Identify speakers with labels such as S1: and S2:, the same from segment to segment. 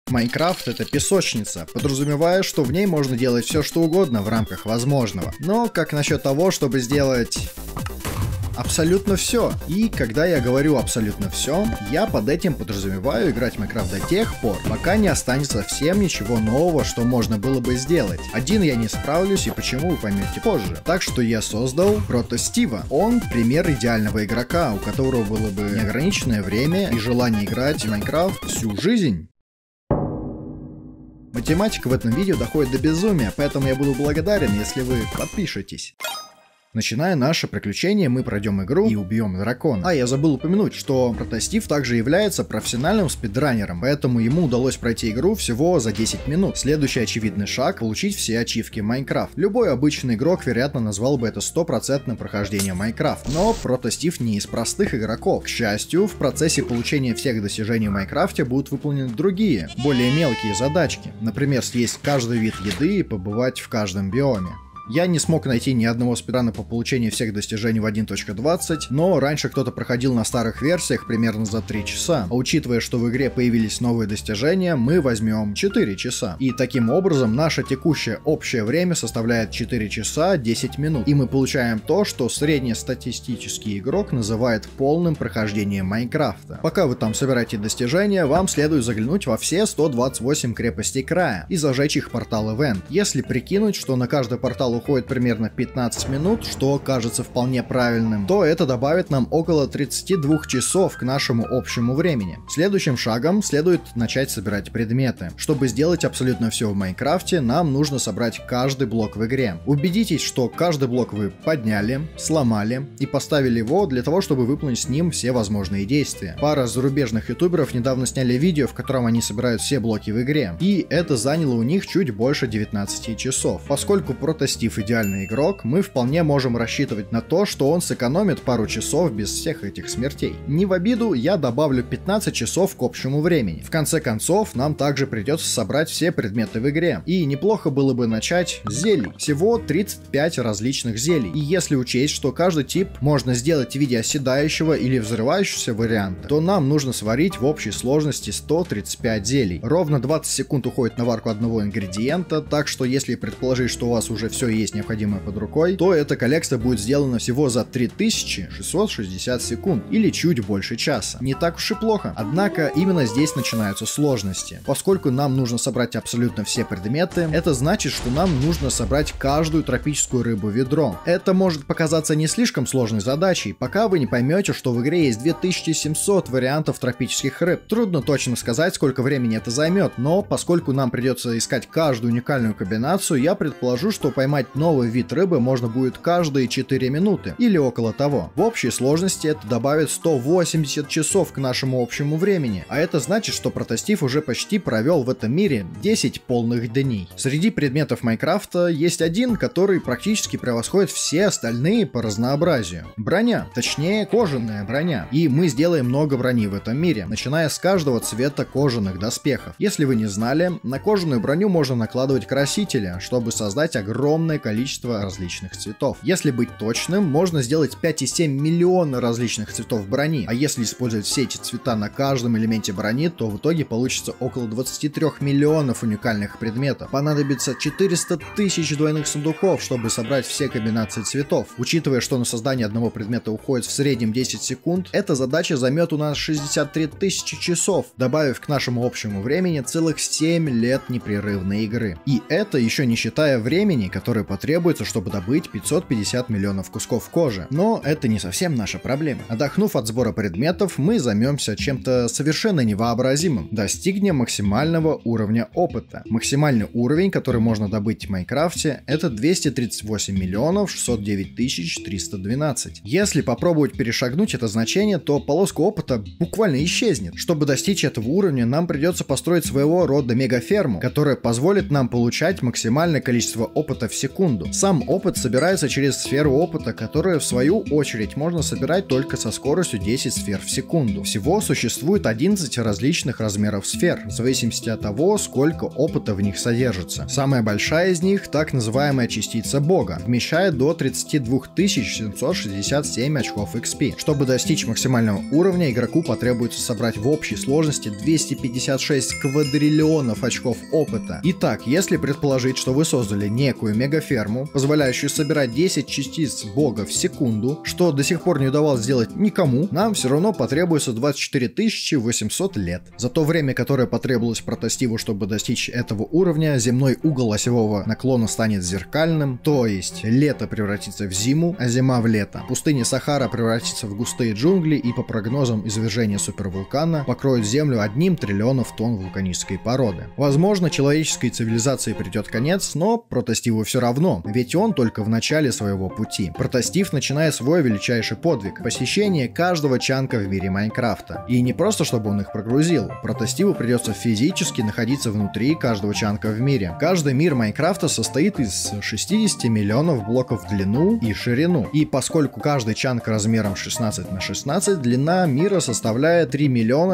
S1: Майнкрафт — это песочница, подразумевая, что в ней можно делать все, что угодно в рамках возможного. Но как насчет того, чтобы сделать абсолютно все? И когда я говорю абсолютно все, я под этим подразумеваю играть в Майнкрафт до тех пор, пока не останется совсем ничего нового, что можно было бы сделать. Один я не справлюсь, и почему, вы поймете позже. Так что я создал Протостива. Он пример идеального игрока, у которого было бы неограниченное время и желание играть в Майнкрафт всю жизнь. Математика в этом видео доходит до безумия, поэтому я буду благодарен, если вы подпишетесь. Начиная наше приключение, мы пройдем игру и убьем дракона. Я забыл упомянуть, что Протостив также является профессиональным спидранером, поэтому ему удалось пройти игру всего за 10 минут. Следующий очевидный шаг — получить все ачивки Майнкрафт. Любой обычный игрок, вероятно, назвал бы это 100% прохождением Майнкрафт. Но Протостив не из простых игроков. К счастью, в процессе получения всех достижений в Майнкрафте будут выполнены другие, более мелкие задачки. Например, съесть каждый вид еды и побывать в каждом биоме. Я не смог найти ни одного спидрана по получению всех достижений в 1.20, но раньше кто-то проходил на старых версиях примерно за 3 часа. А учитывая, что в игре появились новые достижения, мы возьмем 4 часа. И таким образом наше текущее общее время составляет 4 часа 10 минут. И мы получаем то, что среднестатистический игрок называет полным прохождением Майнкрафта. Пока вы там собираете достижения, вам следует заглянуть во все 128 крепостей края и зажечь их портал Event. Если прикинуть, что на каждый портал уходит примерно 15 минут, что кажется вполне правильным, то это добавит нам около 32 часов к нашему общему времени. Следующим шагом следует начать собирать предметы. Чтобы сделать абсолютно все в Майнкрафте, нам нужно собрать каждый блок в игре. Убедитесь, что каждый блок вы подняли, сломали и поставили его для того, чтобы выполнить с ним все возможные действия. Пара зарубежных ютуберов недавно сняли видео, в котором они собирают все блоки в игре, и это заняло у них чуть больше 19 часов. Поскольку Протостив идеальный игрок, мы вполне можем рассчитывать на то, что он сэкономит пару часов без всех этих смертей. Не в обиду, я добавлю 15 часов к общему времени. В конце концов, нам также придется собрать все предметы в игре. И неплохо было бы начать с зелий. Всего 35 различных зелий. И если учесть, что каждый тип можно сделать в виде оседающего или взрывающегося варианта, то нам нужно сварить в общей сложности 135 зелий. Ровно 20 секунд уходит на варку одного ингредиента, так что если предположить, что у вас уже все есть необходимое под рукой, то эта коллекция будет сделана всего за 3660 секунд или чуть больше часа. Не так уж и плохо. Однако именно здесь начинаются сложности. Поскольку нам нужно собрать абсолютно все предметы, это значит, что нам нужно собрать каждую тропическую рыбу ведром. Это может показаться не слишком сложной задачей, пока вы не поймете, что в игре есть 2700 вариантов тропических рыб. Трудно точно сказать, сколько времени это займет, но поскольку нам придется искать каждую уникальную комбинацию, я предположу, что поймать новый вид рыбы можно будет каждые 4 минуты или около того. В общей сложности это добавит 180 часов к нашему общему времени, а это значит, что Протостив уже почти провел в этом мире 10 полных дней. Среди предметов Майнкрафта есть один, который практически превосходит все остальные по разнообразию. Броня, точнее кожаная броня. И мы сделаем много брони в этом мире, начиная с каждого цвета кожаных доспехов. Если вы не знали, на кожаную броню можно накладывать красители, чтобы создать огромное количество различных цветов. Если быть точным, можно сделать 5,7 миллиона различных цветов брони, а если использовать все эти цвета на каждом элементе брони, то в итоге получится около 23 миллионов уникальных предметов. Понадобится 400 тысяч двойных сундуков, чтобы собрать все комбинации цветов. Учитывая, что на создание одного предмета уходит в среднем 10 секунд, эта задача займет у нас 63 тысячи часов, добавив к нашему общему времени целых 7 лет непрерывной игры. И это еще не считая времени, которое потребуется, чтобы добыть 550 миллионов кусков кожи. Но это не совсем наша проблема. Отдохнув от сбора предметов, мы займемся чем-то совершенно невообразимым. Достигнем максимального уровня опыта. Максимальный уровень, который можно добыть в Майнкрафте, это 238 миллионов 609 тысяч 312. Если попробовать перешагнуть это значение, то полоска опыта буквально исчезнет. Чтобы достичь этого уровня, нам придется построить своего рода мегаферму, которая позволит нам получать максимальное количество опыта в секунду. секунду. Сам опыт собирается через сферу опыта, которая в свою очередь можно собирать только со скоростью 10 сфер в секунду. Всего существует 11 различных размеров сфер, в зависимости от того, сколько опыта в них содержится. Самая большая из них, так называемая частица Бога, вмещает до 32 767 очков XP. Чтобы достичь максимального уровня, игроку потребуется собрать в общей сложности 256 квадриллионов очков опыта. Итак, если предположить, что вы создали некую мегаферму, позволяющую собирать 10 частиц Бога в секунду, что до сих пор не удавалось сделать никому, нам все равно потребуется 24 800 лет. За то время, которое потребовалось протостиву, чтобы достичь этого уровня, земной угол осевого наклона станет зеркальным, то есть лето превратится в зиму, а зима в лето. Пустыня Сахара превратится в густые джунгли и, по прогнозам, извержение супервулкана покроет Землю 1 триллионом тонн вулканической породы. Возможно, человеческой цивилизации придет конец, но протостиву все равно, ведь он только в начале своего пути. Протостив начинает свой величайший подвиг — посещение каждого чанка в мире Майнкрафта. И не просто чтобы он их прогрузил, протостиву придется физически находиться внутри каждого чанка в мире. Каждый мир Майнкрафта состоит из 60 миллионов блоков в длину и ширину. И поскольку каждый чанк размером 16 на 16, длина мира составляет 3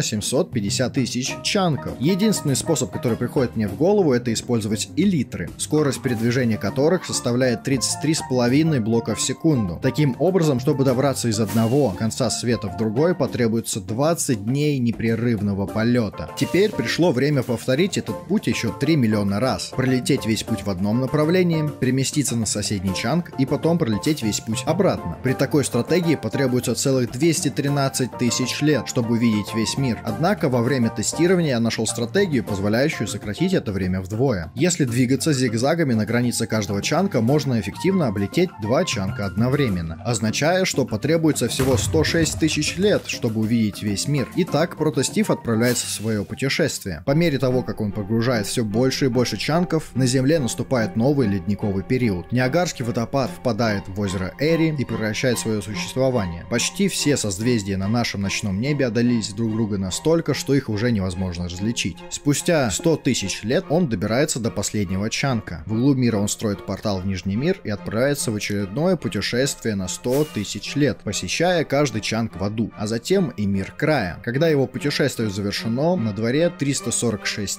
S1: 750 000 чанков. Единственный способ, который приходит мне в голову, это использовать элитры, скорость передвижения которых составляет 33,5 блока в секунду. Таким образом, чтобы добраться из одного конца света в другой, потребуется 20 дней непрерывного полета. Теперь пришло время повторить этот путь еще 3 миллиона раз. Пролететь весь путь в одном направлении, переместиться на соседний чанк и потом пролететь весь путь обратно. При такой стратегии потребуется целых 213 000 лет, чтобы увидеть весь мир. Однако во время тестирования я нашел стратегию, позволяющую сократить это время вдвое. Если двигаться зигзагами на границе каждого чанка, можно эффективно облететь 2 чанка одновременно, означая, что потребуется всего 106 000 лет, чтобы увидеть весь мир. Итак, протостив отправляется в свое путешествие. По мере того, как он погружает все больше и больше чанков, на Земле наступает новый ледниковый период. Ниагарский водопад впадает в озеро Эри и прекращает свое существование. Почти все созвездия на нашем ночном небе отдалились друг друга настолько, что их уже невозможно различить. Спустя 100 000 лет он добирается до последнего чанка. В углу мира он строит портал в Нижний мир и отправляется в очередное путешествие на 100 000 лет, посещая каждый чанк в аду, а затем и мир края. Когда его путешествие завершено, на дворе 346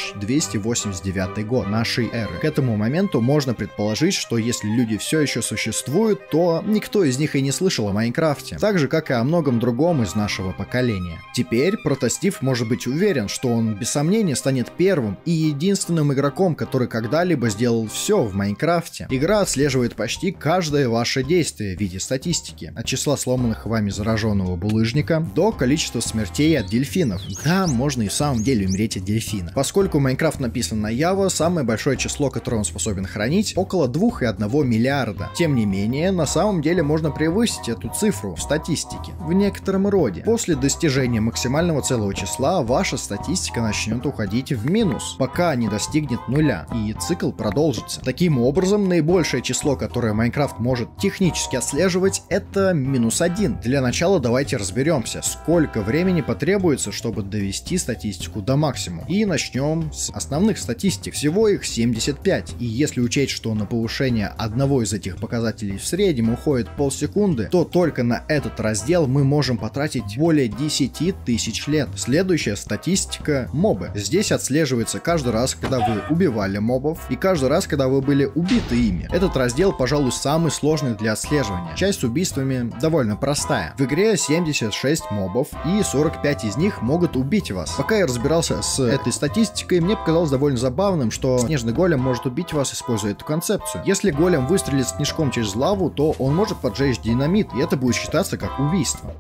S1: 289 год нашей эры. К этому моменту можно предположить, что если люди все еще существуют, то никто из них и не слышал о Майнкрафте, так же как и о многом другом из нашего поколения. Теперь протостив может быть уверен, что он без сомнения станет первым и единственным игроком, который когда-либо сделал все в Майнкрафте. Игра отслеживает почти каждое ваше действие в виде статистики, от числа сломанных вами зараженного булыжника до количества смертей от дельфинов. Да, можно и в самом деле умереть от дельфина. Поскольку Майнкрафт написан на Java, самое большое число, которое он способен хранить, около 2,1 миллиарда. Тем не менее, на самом деле можно превысить эту цифру в статистике, в некотором роде. После достижения максимального целого числа ваша статистика начнет уходить в минус, пока не достигнет нуля, и цикл продолжится. Таким образом, наибольшее число, которое Майнкрафт может технически отслеживать, это -1. Для начала давайте разберемся, сколько времени потребуется, чтобы довести статистику до максимума. И начнем с основных статистик. Всего их 75. И если учесть, что на повышение одного из этих показателей в среднем уходит полсекунды, то только на этот раздел мы можем потратить более 10 000 лет. Следующая статистика — мобы. Здесь отслеживается каждый раз, когда вы убивали мобов, и каждый раз, когда вы были убиты ими. Этот раздел, пожалуй, самый сложный для отслеживания. Часть с убийствами довольно простая. В игре 76 мобов, и 45 из них могут убить вас. Пока я разбирался с этой статистикой, мне показалось довольно забавным, что снежный голем может убить вас, используя эту концепцию. Если голем выстрелит снежком через лаву, то он может поджечь динамит, и это будет считаться как убийство.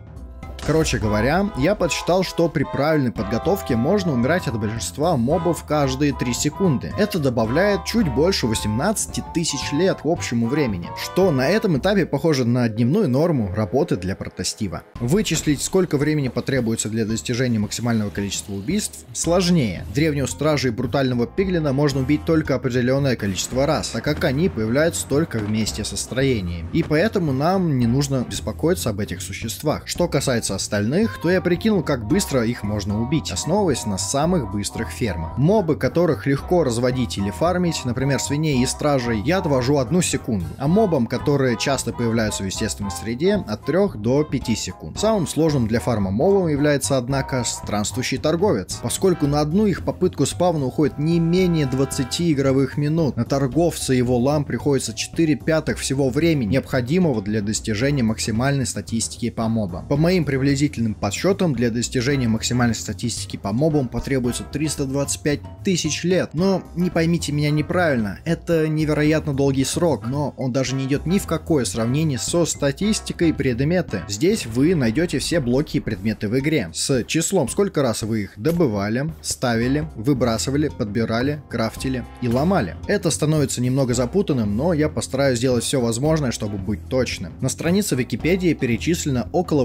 S1: Короче говоря, я подсчитал, что при правильной подготовке можно умирать от большинства мобов каждые 3 секунды. Это добавляет чуть больше 18 000 лет к общему времени, что на этом этапе похоже на дневную норму работы для протостива. Вычислить, сколько времени потребуется для достижения максимального количества убийств, сложнее. Древнего стража и брутального пиглина можно убить только определенное количество раз, так как они появляются только вместе со строением. И поэтому нам не нужно беспокоиться об этих существах. Что касается касается остальных, то я прикинул, как быстро их можно убить, основываясь на самых быстрых фермах. Мобы, которых легко разводить или фармить, например, свиней и стражей, я отвожу 1 секунду, а мобам, которые часто появляются в естественной среде, от 3 до 5 секунд. Самым сложным для фарма мобом является, однако, странствующий торговец, поскольку на одну их попытку спавна уходит не менее 20 игровых минут. На торговца и его лам приходится 4/5 всего времени, необходимого для достижения максимальной статистики по мобам. По моим приблизительным подсчетам, для достижения максимальной статистики по мобам потребуется 325 тысяч лет. Но не поймите меня неправильно, это невероятно долгий срок, но он даже не идет ни в какое сравнение со статистикой предметы. Здесь вы найдете все блоки и предметы в игре, с числом, сколько раз вы их добывали, ставили, выбрасывали, подбирали, крафтили и ломали. Это становится немного запутанным, но я постараюсь сделать все возможное, чтобы быть точным. На странице Википедии перечислено около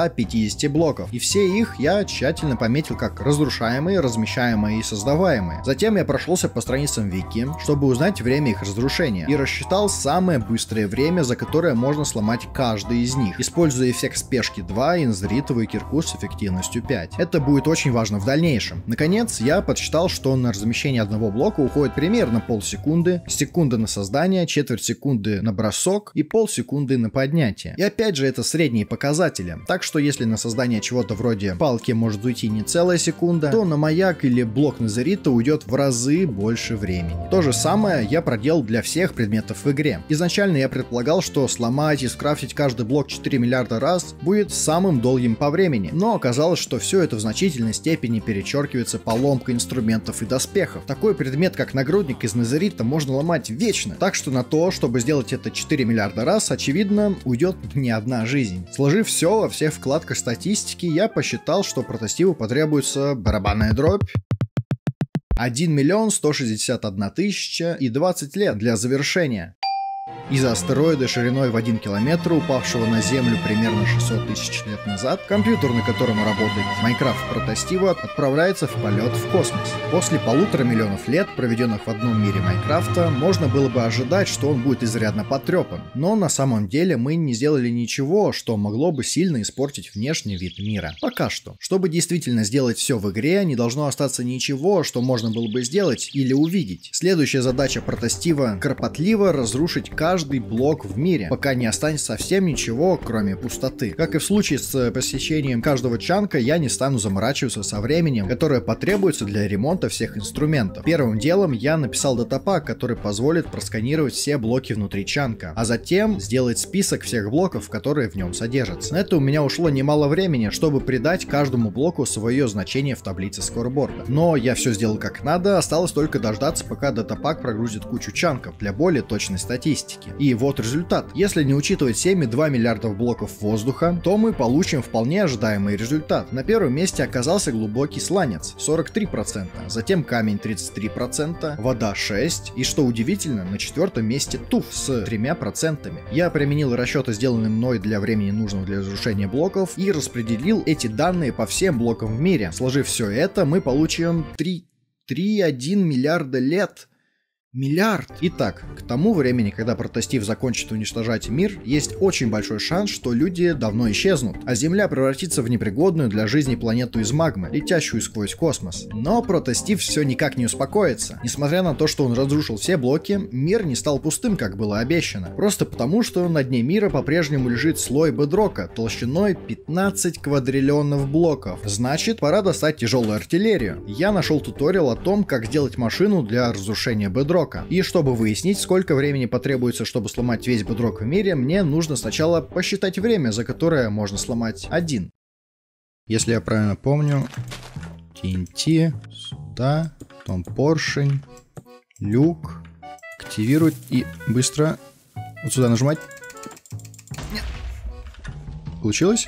S1: 850 блоков, и все их я тщательно пометил как разрушаемые, размещаемые и создаваемые. Затем я прошелся по страницам Вики, чтобы узнать время их разрушения, и рассчитал самое быстрое время, за которое можно сломать каждый из них, используя эффект спешки 2 и незритовую кирку с эффективностью 5. Это будет очень важно в дальнейшем. Наконец, я подсчитал, что на размещение одного блока уходит примерно полсекунды, секунда на создание, четверть секунды на бросок и полсекунды на поднятие. И опять же, это средние показатели, так что если на создание чего-то вроде палки может уйти не целая секунда, то на маяк или блок незрита уйдет в разы больше времени. То же самое я проделал для всех предметов в игре. Изначально я предполагал, что сломать и скрафтить каждый блок 4 миллиарда раз будет самым долгим по времени, но оказалось, что все это в значительной степени перечеркивается поломкой инструментов и доспехов. Такой предмет, как нагрудник из незрита, можно ломать вечно, так что на то, чтобы сделать это 4 миллиарда раз, очевидно, уйдет не одна жизнь. Сложив все во всех вкладках статистики, я посчитал, что прототипу потребуется барабанная дробь. 1 161 020 лет для завершения. Из-за астероида шириной в 1 километр, упавшего на Землю примерно 600 тысяч лет назад, компьютер, на котором работает Minecraft Protostiva, отправляется в полет в космос. После 1,5 миллиона лет, проведенных в одном мире Майнкрафта, можно было бы ожидать, что он будет изрядно потрепан. Но на самом деле мы не сделали ничего, что могло бы сильно испортить внешний вид мира. Пока что. Чтобы действительно сделать все в игре, не должно остаться ничего, что можно было бы сделать или увидеть. Следующая задача Protostiva — кропотливо разрушить каждый блок в мире, пока не останется совсем ничего, кроме пустоты. Как и в случае с посещением каждого чанка, я не стану заморачиваться со временем, которое потребуется для ремонта всех инструментов. Первым делом я написал датапак, который позволит просканировать все блоки внутри чанка, а затем сделать список всех блоков, которые в нем содержатся. На это у меня ушло немало времени, чтобы придать каждому блоку свое значение в таблице скорборда. Но я все сделал как надо, осталось только дождаться, пока датапак прогрузит кучу чанков для более точной статистики. И вот результат. Если не учитывать 7,2 миллиардов блоков воздуха, то мы получим вполне ожидаемый результат. На первом месте оказался глубокий сланец 43%, затем камень 33%, вода 6%, и что удивительно, на 4-м месте туф с 3%. Я применил расчеты, сделанные мной для времени нужного для разрушения блоков, и распределил эти данные по всем блокам в мире. Сложив все это, мы получим 3,1 миллиарда лет. Миллиард! Итак, к тому времени, когда Протостив закончит уничтожать мир, есть очень большой шанс, что люди давно исчезнут, а Земля превратится в непригодную для жизни планету из магмы, летящую сквозь космос. Но Протостив все никак не успокоится. Несмотря на то, что он разрушил все блоки, мир не стал пустым, как было обещано. Просто потому, что на дне мира по-прежнему лежит слой бедрока толщиной 15 квадриллионов блоков. Значит, пора достать тяжелую артиллерию. Я нашел туториал о том, как сделать машину для разрушения бедрока. И чтобы выяснить, сколько времени потребуется, чтобы сломать весь бедрок в мире, мне нужно сначала посчитать время, за которое можно сломать один. Если я правильно помню, TNT, сюда, потом поршень, люк, активировать и быстро вот сюда нажимать. Нет. Получилось?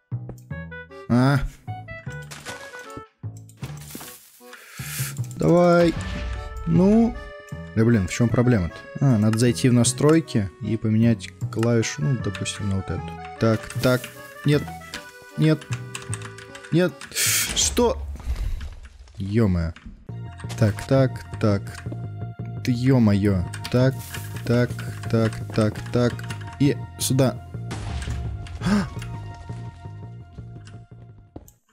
S1: Давай. Ну... Да блин, в чем проблема-то? Надо зайти в настройки и поменять клавишу, ну, допустим, на вот эту. Так, нет, что? Ё-моё. Так, ты ё-моё. Так, и сюда.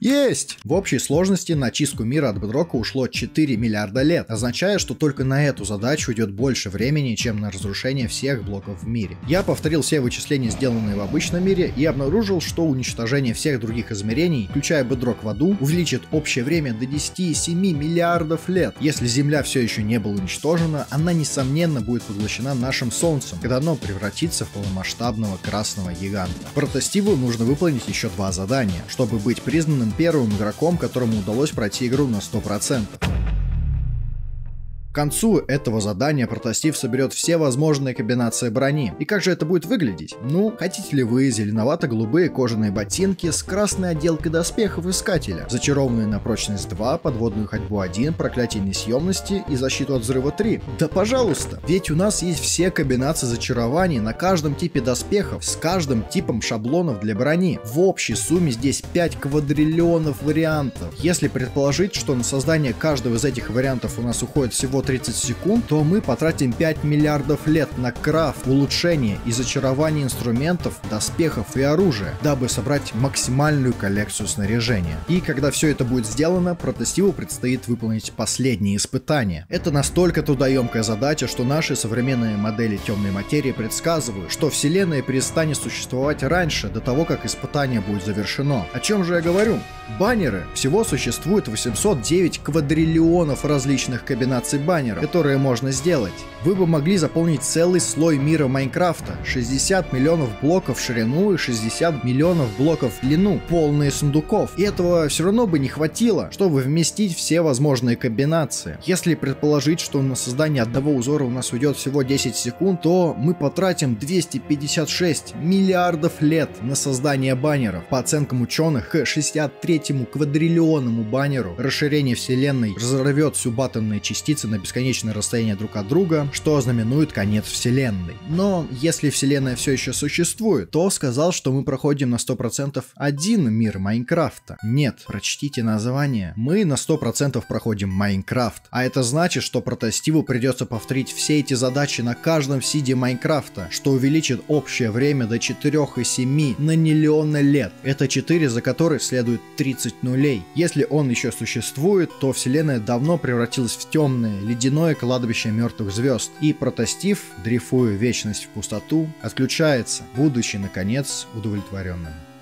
S1: Есть! В общей сложности на чистку мира от бедрока ушло 4 миллиарда лет, означая, что только на эту задачу уйдет больше времени, чем на разрушение всех блоков в мире. Я повторил все вычисления, сделанные в обычном мире, и обнаружил, что уничтожение всех других измерений, включая бедрок в аду, увеличит общее время до 10,7 миллиардов лет. Если Земля все еще не была уничтожена, она несомненно будет поглощена нашим Солнцем, когда оно превратится в полномасштабного красного гиганта. Протостиву нужно выполнить еще 2 задания, чтобы быть признанным первым игроком, которому удалось пройти игру на 100%. К концу этого задания Протостив соберет все возможные комбинации брони. И как же это будет выглядеть? Ну, хотите ли вы зеленовато-голубые кожаные ботинки с красной отделкой доспехов Искателя, зачарованные на прочность 2, подводную ходьбу 1, проклятие несъемности и защиту от взрыва 3? Да пожалуйста! Ведь у нас есть все комбинации зачарований на каждом типе доспехов, с каждым типом шаблонов для брони. В общей сумме здесь 5 квадриллионов вариантов. Если предположить, что на создание каждого из этих вариантов у нас уходит всего 30 секунд, то мы потратим 5 миллиардов лет на крафт, улучшение и зачарование инструментов, доспехов и оружия, дабы собрать максимальную коллекцию снаряжения. И когда все это будет сделано, Протостиву предстоит выполнить последние испытания. Это настолько трудоемкая задача, что наши современные модели темной материи предсказывают, что Вселенная перестанет существовать раньше, до того, как испытание будет завершено. О чем же я говорю? Баннеры. Всего существует 809 квадриллионов различных комбинаций баннеров, которые можно сделать. Вы бы могли заполнить целый слой мира Майнкрафта. 60 миллионов блоков в ширину и 60 миллионов блоков в длину. Полные сундуков. И этого все равно бы не хватило, чтобы вместить все возможные комбинации. Если предположить, что на создание одного узора у нас уйдет всего 10 секунд, то мы потратим 256 миллиардов лет на создание баннеров. По оценкам ученых, к 63-му квадриллионному баннеру расширение Вселенной разорвет субатомные частицы на бесконечное расстояние друг от друга, что ознаменует конец Вселенной. Но если Вселенная все еще существует, то сказал, что мы проходим на 100% один мир Майнкрафта. Нет, прочтите название. Мы на 100% проходим Майнкрафт. А это значит, что Протостиву придется повторить все эти задачи на каждом сиде Майнкрафта, что увеличит общее время до 4,7 наниллиона лет. Это 4, за которые следует 30 нулей. Если он еще существует, то Вселенная давно превратилась в темное, ледяное кладбище мертвых звезд, и Протостив, дрейфуя вечность в пустоту, отключается, будучи, наконец, удовлетворенным.